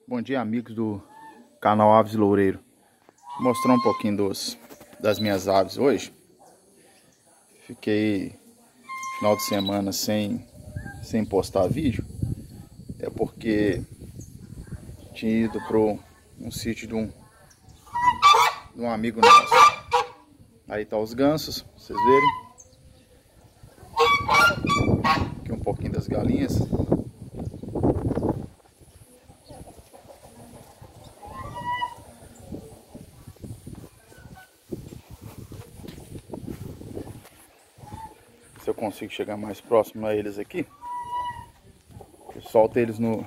Bom dia, amigos do canal Aves Loureiro. Vou mostrar um pouquinho das minhas aves hoje. Fiquei final de semana sem postar vídeo. É porque tinha ido para um sítio de um amigo nosso. Aí tá os gansos, pra vocês verem. Aqui um pouquinho das galinhas. Se eu consigo chegar mais próximo a eles aqui, eu solto eles no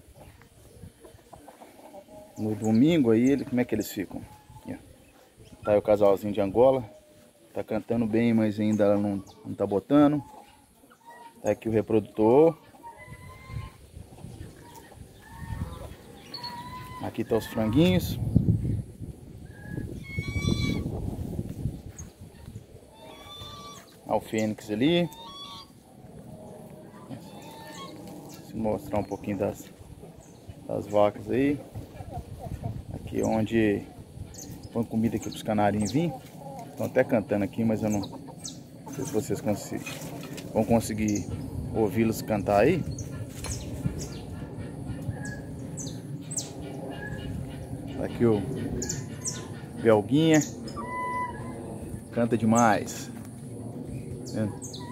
domingo. Aí como é que eles ficam? Aqui, tá aí o casalzinho de Angola, tá cantando bem, mas ainda ela não tá botando. Tá aqui o reprodutor. Aqui tá os franguinhos. Olha o fênix ali. Vou mostrar um pouquinho das vacas aí. Aqui onde põe comida aqui para os canarinhos vir. Estão até cantando aqui, mas eu não sei se vocês vão conseguir ouvi-los cantar aí. Aqui o Belguinha. Canta demais.